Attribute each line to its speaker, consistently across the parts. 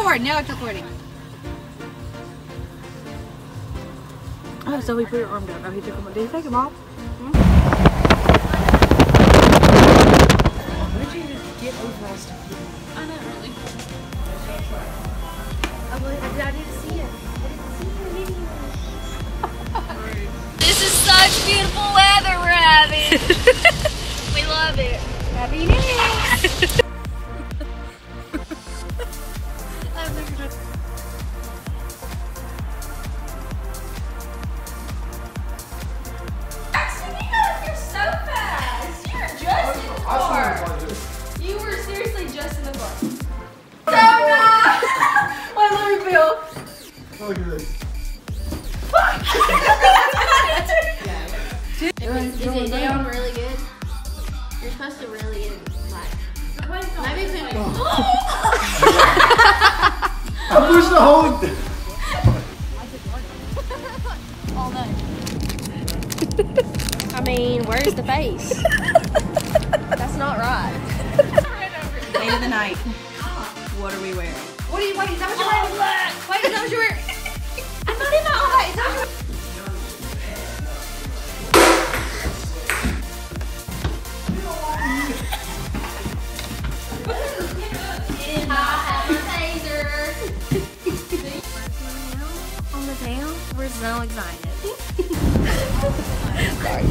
Speaker 1: record. Now it's recording.
Speaker 2: Oh, so he put your arm down. Oh, he took him. Did he take him off?
Speaker 3: Why did you get over all stuff?
Speaker 1: I know, really.
Speaker 3: I didn't see it. I didn't see the video.
Speaker 1: This is such beautiful weather we're having. We love it. Happy New Year.
Speaker 3: You were seriously just in the car.
Speaker 1: So nice! Wait, let me feel.
Speaker 4: Look at this.
Speaker 3: Is it down really good? You're supposed to really get it like. Maybe if it
Speaker 4: I pushed the whole.
Speaker 1: All night.
Speaker 3: I mean, where's the face? That's not right.
Speaker 2: Day of the night. What are we wearing?
Speaker 1: What are you, wait, is that what you're wearing? Wait, is that what you're wearing? I'm not in my all that. Is that what you're
Speaker 3: On the tail, we're so excited.
Speaker 1: Sorry.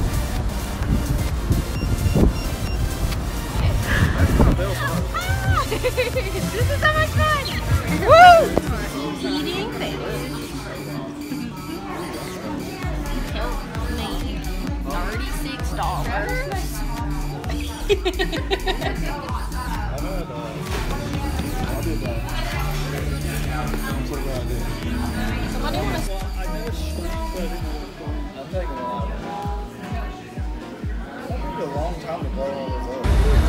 Speaker 1: This is so much fun! Woo!
Speaker 3: Eating things.
Speaker 4: A long time to blow all this up.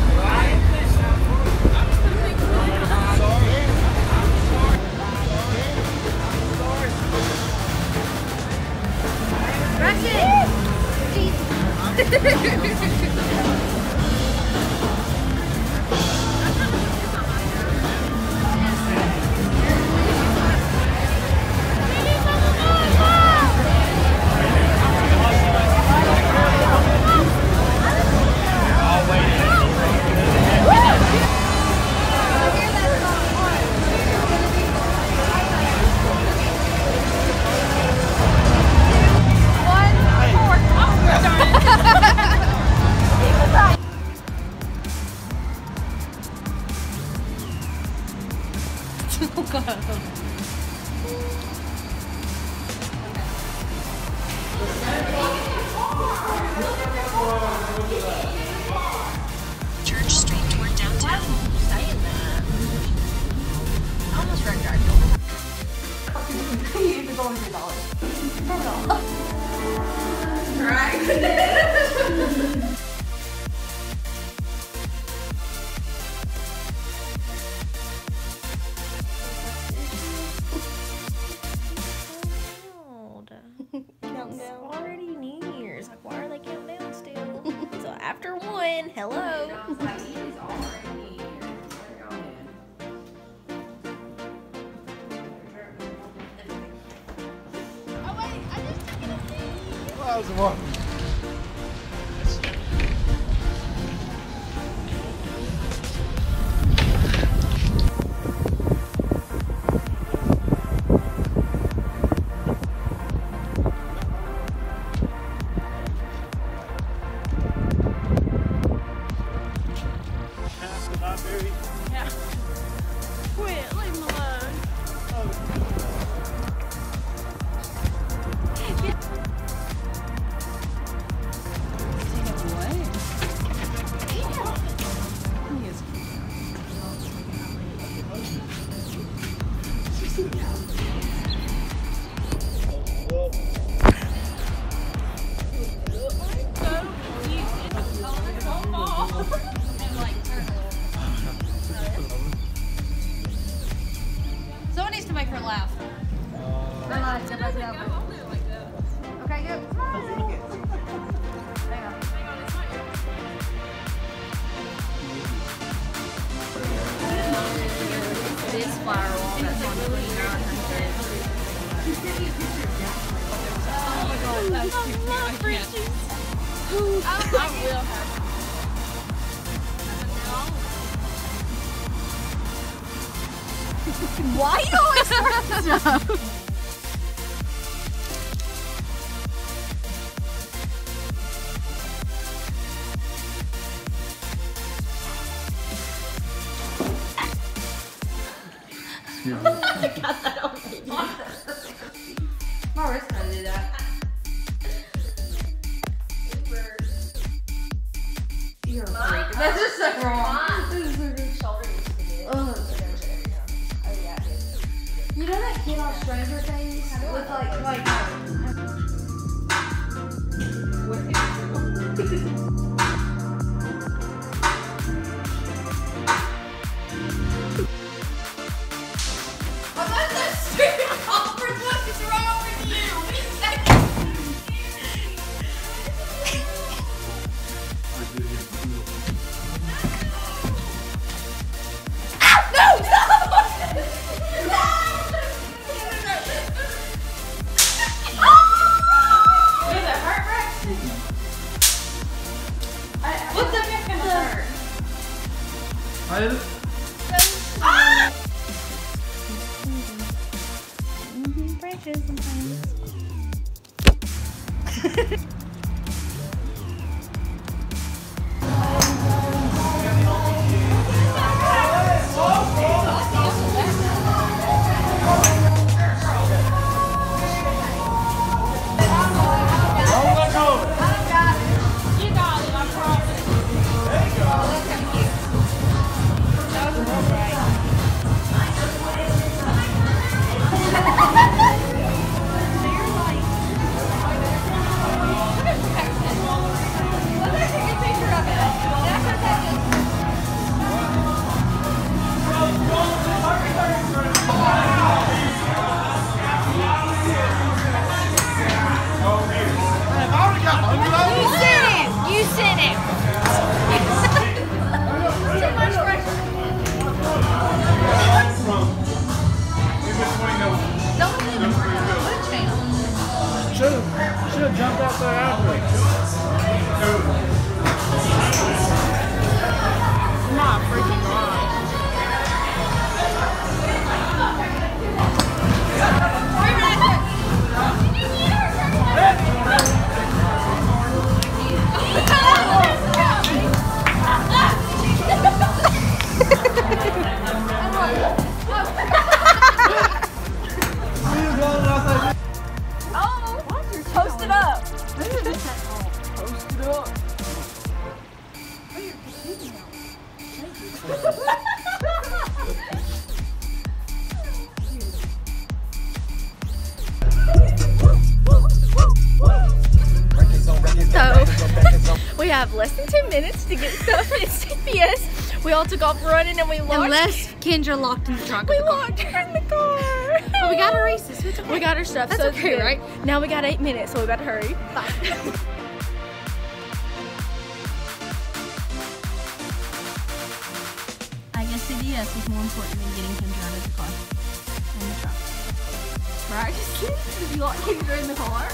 Speaker 1: Oh god.
Speaker 5: Church Street toward downtown.
Speaker 3: Saying that. I almost wrecked our
Speaker 1: It's only $3.
Speaker 3: Right. Counting down. Already New Year's. Like, why are they counting down still? So after 1, hello.
Speaker 4: That was one.
Speaker 1: Yeah. Quit, leave him alone.
Speaker 2: firewall that's on 2900. Oh my god, that's too cute. I can't. I will have.
Speaker 3: Why you always start stuff?
Speaker 2: I got that on video. My wrist kind of did that. You're a freak. That's just so wrong.
Speaker 3: You know that kid on Stranger Things with like branches sometimes. You sit it. Too much pressure.
Speaker 4: Should have jumped out there after.
Speaker 2: Not freaking wrong.
Speaker 3: Post it up. So we have less than 10 minutes to get stuff at CPS. We all took off running and we locked.
Speaker 2: Unless Kendra locked in the trunk.
Speaker 3: We locked her in the car.
Speaker 2: But we got her Reese's. So it's okay.
Speaker 3: We got her stuff.
Speaker 2: That's
Speaker 3: so
Speaker 2: okay,
Speaker 3: good.
Speaker 2: right?
Speaker 3: Now we got 8 minutes, so we better hurry. Bye.
Speaker 2: I guess CPS is more important than getting Kendra out of the car. In the truck.
Speaker 3: Right? Did you lock Kendra in the car?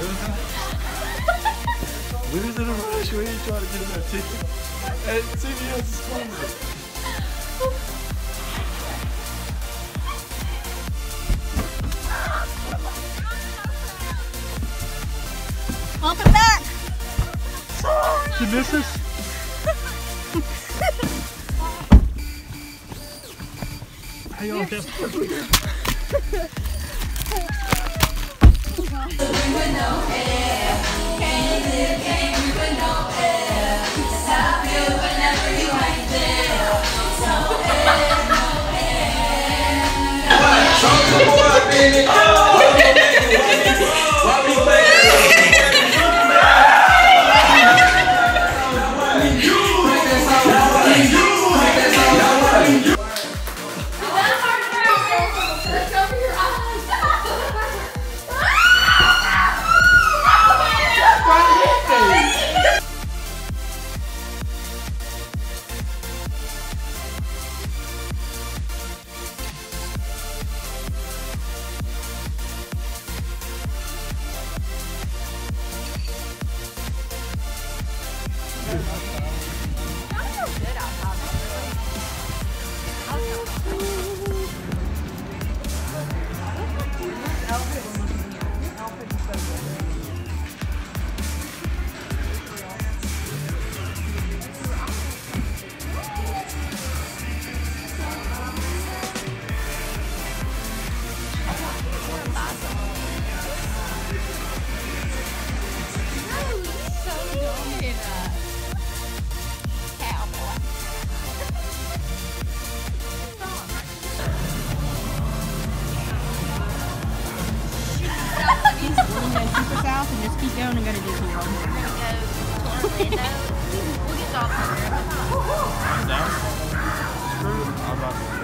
Speaker 4: We was in a rush. We ain't trying to get that ticket. And CBS is closing.
Speaker 2: Welcome back.
Speaker 4: Did you miss us? How y'all doing?
Speaker 2: good outside.
Speaker 3: Super South and just keep going and go to Disney World.
Speaker 1: We're gonna go to Orlando. We'll get off there.
Speaker 4: I'm down. Screw it. I'm about to.